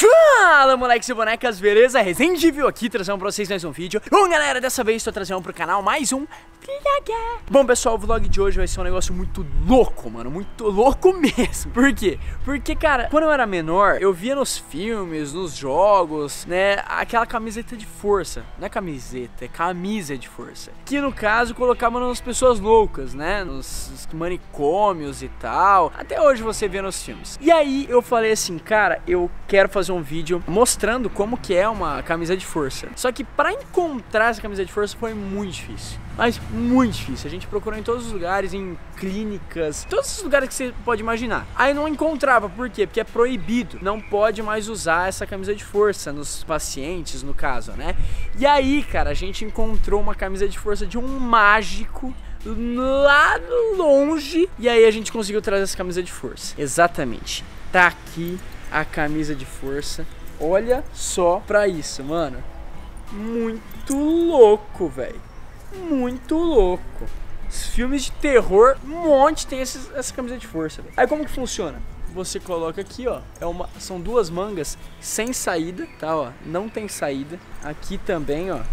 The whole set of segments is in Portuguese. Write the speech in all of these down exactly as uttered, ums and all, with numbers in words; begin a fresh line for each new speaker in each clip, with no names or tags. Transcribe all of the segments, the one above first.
Fala, moleques e bonecas, beleza? Resendível aqui, trazendo pra vocês mais um vídeo. Bom, galera, dessa vez tô trazendo pro canal mais um vlog. Bom, pessoal, o vlog de hoje vai ser um negócio muito louco, mano, muito louco mesmo. Por quê? Porque, cara, quando eu era menor, eu via nos filmes, nos jogos, né, aquela camiseta de força. Não é camiseta, é camisa de força. Que, no caso, colocava nas pessoas loucas, né, nos, nos manicômios e tal. Até hoje você vê nos filmes. E aí, eu falei assim, cara, eu quero fazer um vídeo mostrando como que é uma camisa de força. Só que pra encontrar essa camisa de força foi muito difícil. Mas muito difícil. A gente procurou em todos os lugares, em clínicas, todos os lugares que você pode imaginar. Aí não encontrava, por quê? Porque é proibido. Não pode mais usar essa camisa de força nos pacientes, no caso, né? E aí, cara, a gente encontrou uma camisa de força de um mágico lá longe. E aí a gente conseguiu trazer essa camisa de força. Exatamente. Tá aqui a camisa de força. Olha só pra isso, mano. Muito louco, velho. Muito louco. Os filmes de terror, um monte tem esses, essa camisa de força, véio. Aí como que funciona? Você coloca aqui, ó, é uma, são duas mangas sem saída, tá, ó, não tem saída. Aqui também, ó.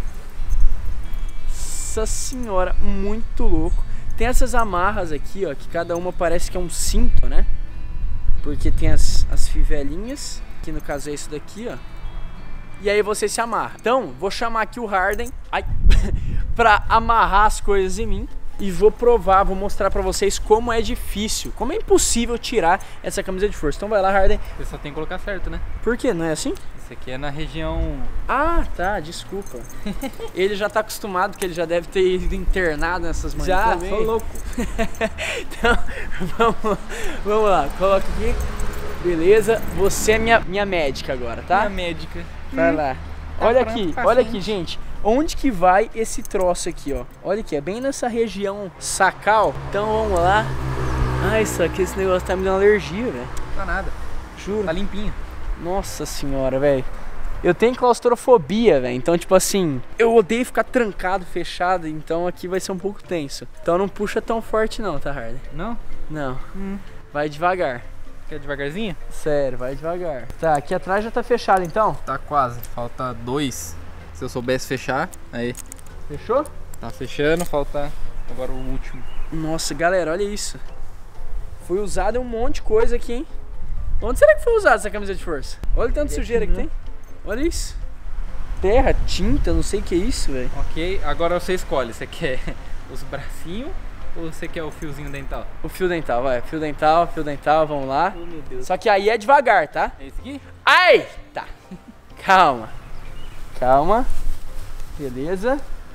Nossa senhora, muito louco. Tem essas amarras aqui, ó, que cada uma parece que é um cinto, né? Porque tem as, as fivelinhas, que no caso é isso daqui, ó. E aí você se amarra. Então, vou chamar aqui o Harden, ai, pra amarrar as coisas em mim. E vou provar, vou mostrar pra vocês como é difícil, como é impossível tirar essa camisa de força. Então vai lá, Harden.
Você só tem que colocar certo, né?
Por quê? Não é assim?
Isso aqui é na região...
Ah, tá, desculpa. Ele já tá acostumado, que ele já deve ter ido internado nessas manhãs.
Já,
também.
sou louco.
Então, vamos, vamos lá, coloca aqui. Beleza, você é minha, minha médica agora, tá?
Minha médica.
Vai lá.
Tá
Olha
pronto,
aqui,
paciente.
olha aqui, gente. Onde que vai esse troço aqui, ó? Olha aqui, é bem nessa região sacal. Então vamos lá. Ai, só que esse negócio tá me dando alergia, velho.
Não tá nada.
Juro.
Tá limpinho.
Nossa senhora, velho. Eu tenho claustrofobia, velho. Então, tipo assim, eu odeio ficar trancado, fechado. Então aqui vai ser um pouco tenso. Então não puxa tão forte não, tá, Harden?
Não?
Não.
Hum.
Vai devagar.
Quer devagarzinho?
Sério, vai devagar. Tá, aqui atrás já tá fechado, então?
Tá quase. Falta dois. Se eu soubesse fechar, aí.
Fechou?
Tá fechando, falta agora o último.
Nossa, galera, olha isso. Foi usado um monte de coisa aqui, hein? Onde será que foi usada essa camisa de força? Olha o tanto de sujeira que tem. Olha isso. Terra, tinta, não sei o que é isso, velho.
Ok, agora você escolhe. Você quer os bracinhos ou você quer o fiozinho dental?
O fio dental, vai. Fio dental, fio dental, vamos lá.
Oh, meu Deus.
Só que aí é devagar, tá?
É esse aqui?
Ai! Tá. Calma. Calma. Beleza.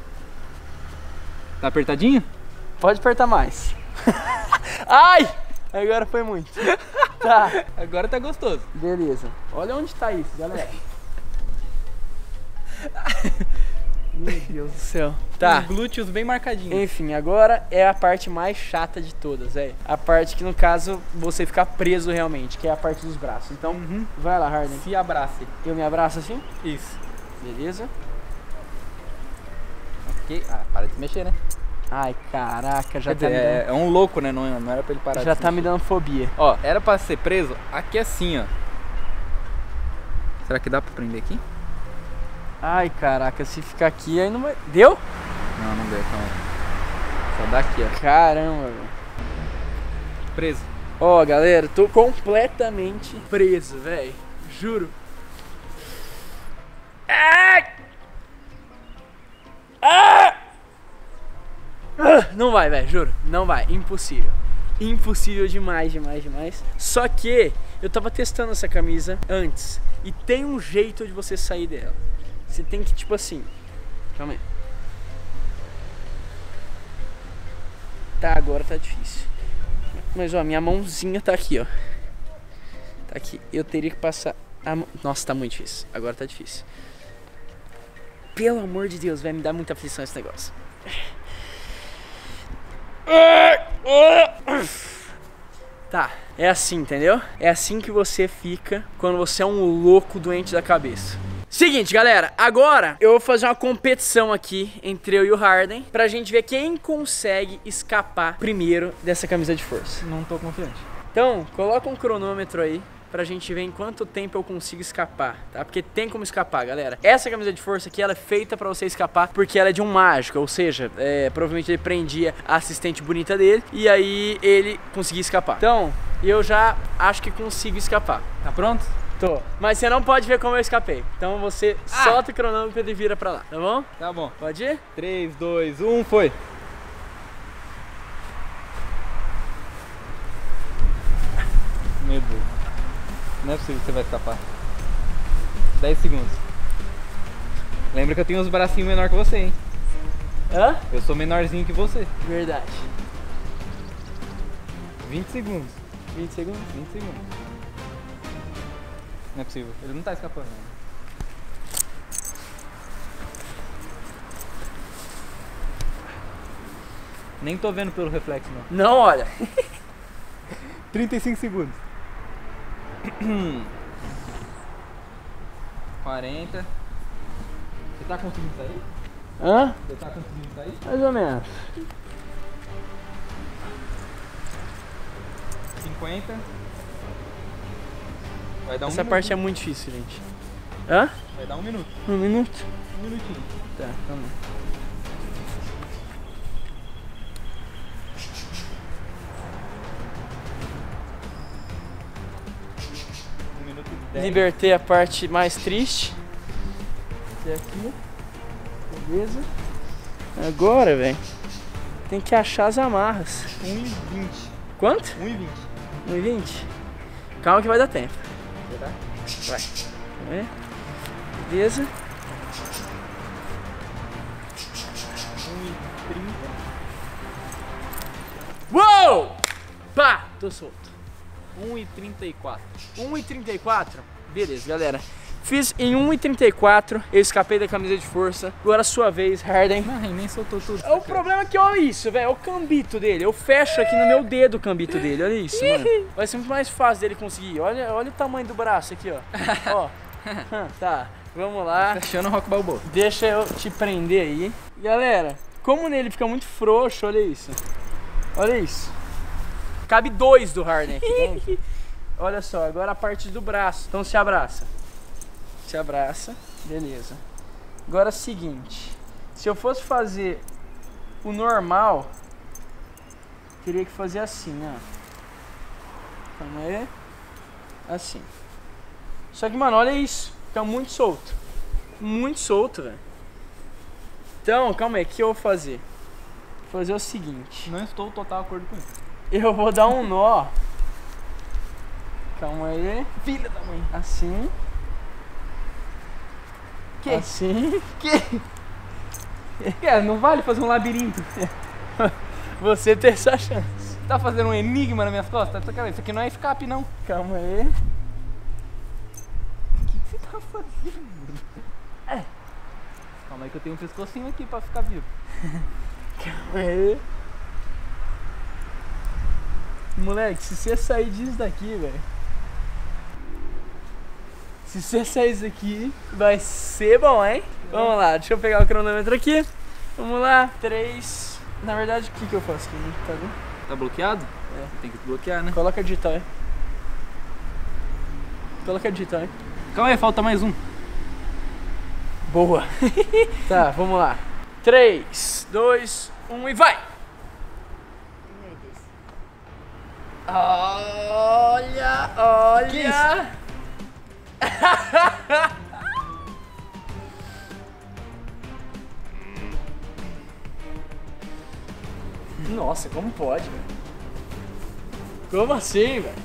Tá apertadinho?
Pode apertar mais. Ai! Agora foi muito. Tá.
Agora tá gostoso.
Beleza. Olha onde tá isso, galera. Meu Deus do céu. Tá.
Os glúteos bem marcadinhos.
Enfim, agora é a parte mais chata de todas, é. A parte que, no caso, você ficar preso realmente, que é a parte dos braços. Então,
Uhum.
vai lá, Harden.
Se abrace.
Eu me abraço assim?
Isso.
Beleza.
Ok. Ah, para de se mexer, né?
Ai, caraca, já
Quer
tá
dizer,
me
é,
dando...
é um louco, né? Não, não era pra ele parar
Já
de se
tá me
mexer.
dando fobia.
Ó, era pra ser preso aqui assim, ó. Será que dá pra prender aqui?
Ai, caraca, se ficar aqui aí não vai... Deu?
Não, não deu, calma. Só dá aqui, ó.
Caramba, velho.
Preso.
Ó, galera, tô completamente preso, velho. Juro. Ai! Ah! Ah! Não vai, velho, juro. Não vai, impossível. Impossível demais, demais, demais. Só que eu tava testando essa camisa antes. E tem um jeito de você sair dela. Você tem que, tipo assim... Calma aí. Tá, agora tá difícil. Mas, ó, minha mãozinha tá aqui, ó. Tá aqui. Eu teria que passar a mão... Nossa, tá muito difícil. Agora tá difícil. Pelo amor de Deus, vai me dar muita aflição esse negócio. Tá, é assim, entendeu? É assim que você fica quando você é um louco doente da cabeça. Seguinte, galera, agora eu vou fazer uma competição aqui entre eu e o Harden pra gente ver quem consegue escapar primeiro dessa camisa de força.
Não tô confiante.
Então, coloca um cronômetro aí pra gente ver em quanto tempo eu consigo escapar, tá? Porque tem como escapar, galera. Essa camisa de força aqui, ela é feita pra você escapar porque ela é de um mágico, ou seja, é, provavelmente ele prendia a assistente bonita dele e aí ele conseguia escapar. Então, eu já acho que consigo escapar.
Tá pronto?
Tô. Mas você não pode ver como eu escapei. Então você
Ah.
solta o cronômetro e vira pra lá, tá bom?
Tá bom.
Pode ir?
três, dois, um, foi. Meu Deus. Não é possível que você vai escapar. dez segundos. Lembra que eu tenho os bracinhos menor que você, hein?
Hã?
Eu sou menorzinho que você.
Verdade.
vinte segundos.
vinte segundos?
vinte segundos. Não é possível. Ele não tá escapando. Não. Nem tô vendo pelo reflexo, não.
Não, olha.
trinta e cinco segundos. quarenta. Você tá conseguindo sair?
Hã?
Você tá conseguindo sair?
Mais ou menos.
cinquenta. Vai dar um
Essa
minuto.
parte é muito difícil, gente. Hã?
Vai dar um minuto.
Um minuto?
Um minutinho.
Tá, vamos.
Um minuto e dez.
Libertei a parte mais triste. Até aqui. Beleza. Agora, velho, tem que achar as amarras.
um e vinte.
Quanto?
um e vinte.
um e vinte? Calma que vai dar tempo.
Será?
Vai. Vamos ver. Beleza.
um e trinta.
Uou! Pá! Tô solto.
um e trinta e quatro.
um e trinta e quatro? Beleza, galera. Fiz em um e trinta e quatro, eu escapei da camisa de força. Agora a sua vez, Harden.
Ai, nem soltou tudo.
O problema é que olha isso, velho, é o cambito dele. Eu fecho aqui no meu dedo o cambito dele, olha isso, mano. Vai ser muito mais fácil dele conseguir. Olha, olha o tamanho do braço aqui, ó. Ó. Tá, vamos lá.
Fechando o Rock Balboa.
Deixa eu te prender aí. Galera, como nele fica muito frouxo, olha isso. Olha isso. Cabe dois do Harden aqui dentro. Olha só, agora a parte do braço. Então se abraça. Se abraça. Beleza. Agora é o seguinte. Se eu fosse fazer o normal, teria que fazer assim, ó. Calma aí. Assim. Só que, mano, olha isso. Fica muito solto. Muito solto, velho. Então, calma aí. O que eu vou fazer? Vou fazer o seguinte.
Não estou total de acordo com isso.
Eu vou dar um nó. Calma aí.
Filha da mãe.
Assim.
Que?
Assim.
Que? É, não vale fazer um labirinto.
Você ter essa chance.
Tá fazendo um enigma nas minhas costas? Isso aqui não é escape, não.
Calma aí.
O que você tá fazendo? É. Calma aí que eu tenho um pescocinho aqui pra ficar vivo.
Calma aí. Moleque, se você sair disso daqui, velho. Se você sair disso aqui, vai ser bom, hein? Vamos lá, deixa eu pegar o cronômetro aqui. Vamos lá. Três. Na verdade, o que, que eu faço aqui? Tá vendo?
Tá bloqueado?
É.
Tem que bloquear, né?
Coloca digital aí. Coloca digital aí.
Calma aí, falta mais um.
Boa. Tá, vamos lá. três, dois, um e vai! Olha, olha! Nossa, como pode, velho? Como assim, velho?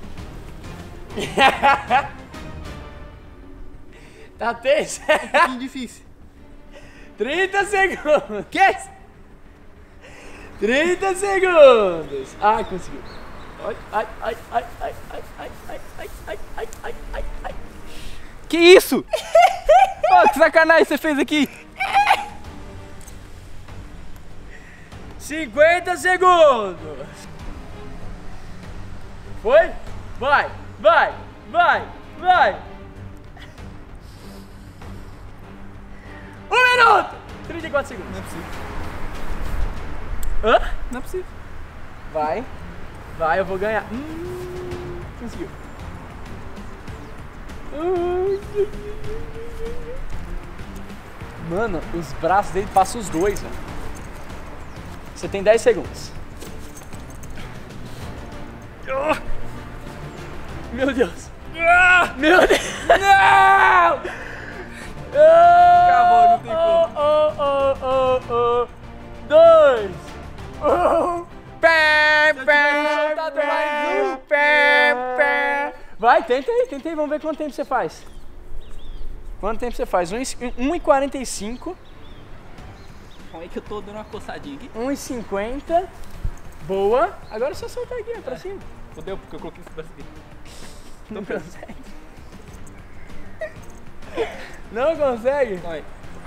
Tá tenso?
É um pouquinho difícil.
trinta segundos. Que? trinta segundos. Ai, conseguiu. Ai, ai, ai, ai, ai, ai, ai, ai, ai, ai, ai, ai, ai, ai.
Que isso? Pô, que sacanagem você fez aqui.
cinquenta segundos. Foi? Vai, vai, vai, vai. Um minuto. trinta e quatro segundos.
Não é possível.
Hã?
Não é possível.
Vai, vai, eu vou ganhar. Hum, conseguiu. Mano, os braços dele passam os dois, velho. Você tem dez segundos. Meu Deus. Meu Deus. Não!
Acabou, não tem como.
Oh, oh, oh, oh, oh. Dois. Um. Pé, pé,
soltado mais um.
pé, pé. Vai, tenta aí, tenta aí. Vamos ver quanto tempo você faz. Quanto tempo você faz? um e quarenta e cinco.
Calma aí que eu tô dando uma coçadinha aqui.
um e cinquenta. Boa. Agora é só soltar aqui, ó, pra
É.
cima.
Fudeu, porque eu coloquei esse braço aqui.
Não consegue. Não consegue?
Calma aí.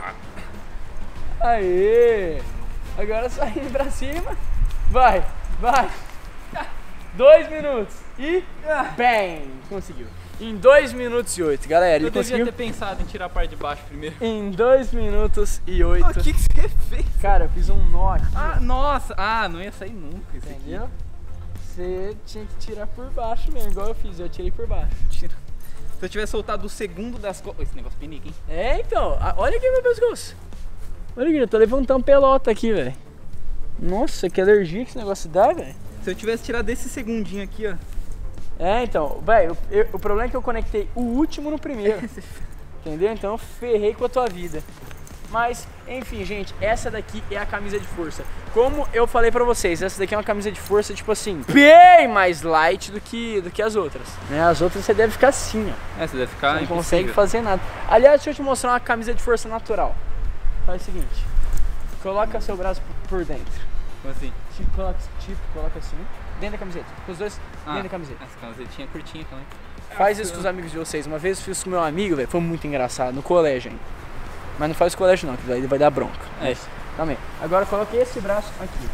Aê! Agora só indo pra cima. Vai, vai. Dois minutos. E... Bem! Conseguiu. Em dois minutos e oito, galera. Ele
Eu devia
conseguiu.
ter pensado em tirar a parte de baixo primeiro.
Em dois minutos e oito.
O que, que você fez?
Cara, eu fiz um nó aqui.
Ah, nossa. Ah, não ia sair nunca isso aqui.
Entendeu? Você tinha que tirar por baixo mesmo, igual eu fiz. Eu tirei por baixo.
Tira. Se eu tivesse soltado o segundo das costas... Esse negócio pinica, hein?
É, então. a- Olha aqui meu pescoço. Olha aqui, eu tô levantando pelota aqui, velho. Nossa, que alergia que esse negócio dá, velho.
Se eu tivesse tirado esse segundinho aqui, ó.
É, então, velho, eu- eu- o problema é que eu conectei o último no primeiro. Entendeu? Então eu ferrei com a tua vida. Mas, enfim, gente, essa daqui é a camisa de força. Como eu falei pra vocês, essa daqui é uma camisa de força, tipo assim, bem mais light do que, do que as outras, né? As outras você deve ficar assim, ó.
É, você deve ficar
Você não
impossível.
consegue fazer nada. Aliás, deixa eu te mostrar uma camisa de força natural. Faz o seguinte, coloca seu braço por- por dentro.
Como assim?
Tipo, coloca, tipo, coloca assim, dentro da camiseta. Com os dois
Ah,
dentro da camiseta.
essa camisetinha curtinha também.
Faz isso com os amigos de vocês. Uma vez eu fiz com meu amigo, velho, foi muito engraçado, no colégio ainda. Mas não faz colégio não, que daí vai dar bronca.
É.
Também. Agora coloque esse braço aqui.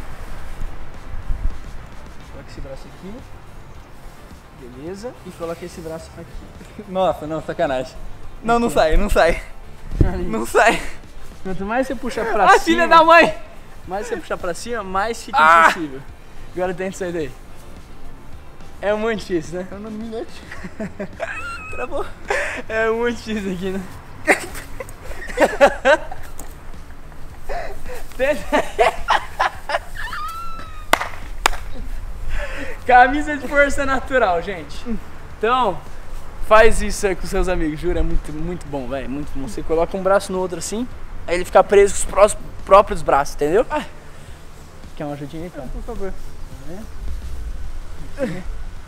Coloque esse braço aqui. Beleza. E coloque esse braço aqui.
Nossa, não, sacanagem. Não, não sai, não sai.
Ali.
Não sai.
Quanto mais você puxar pra
Ah,
cima,
filha da mãe!
mais você puxar pra cima, mais fica
Ah!
impossível. Agora tenta sair daí. É muito difícil, né?
Eu não me mete. Travou.
É muito difícil aqui, né? Tenta. Camisa de força natural, gente. Então, faz isso aí com seus amigos, juro, é muito, muito bom, velho, muito bom. Você coloca um braço no outro assim, aí ele fica preso com os prós- próprios braços, entendeu? Ah. Quer uma ajudinha aí, cara?
Por favor.
Aqui.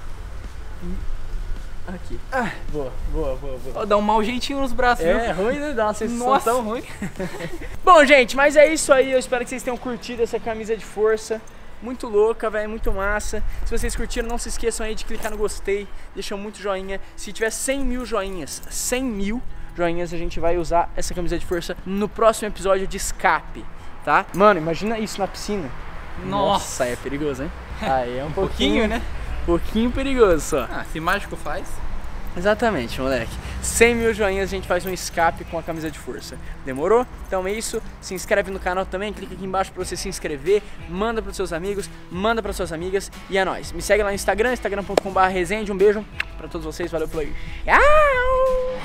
Aqui. Ah, boa, boa, boa, boa.
Ó, dá um mau jeitinho nos braços,
É
viu?
ruim, né? Dá uma sensação
Nossa.
tão ruim. Bom, gente, mas é isso aí. Eu espero que vocês tenham curtido essa camisa de força. Muito louca, velho, muito massa. Se vocês curtiram, não se esqueçam aí de clicar no gostei. Deixa muito joinha. Se tiver cem mil joinhas, cem mil joinhas, a gente vai usar essa camisa de força no próximo episódio de escape, tá? Mano, imagina isso na piscina.
Nossa.
é perigoso, hein? Aí é um,
Um
pouquinho,
pouquinho, né?
pouquinho perigoso só.
Ah, se mágico faz.
Exatamente, moleque. cem mil joinhas a gente faz um escape com a camisa de força. Demorou? Então é isso. Se inscreve no canal também, clica aqui embaixo pra você se inscrever. Manda pros seus amigos, manda pras suas amigas. E é nóis. Me segue lá no Instagram, instagram ponto com barra resende. Um beijo pra todos vocês. Valeu por aí. Tchau!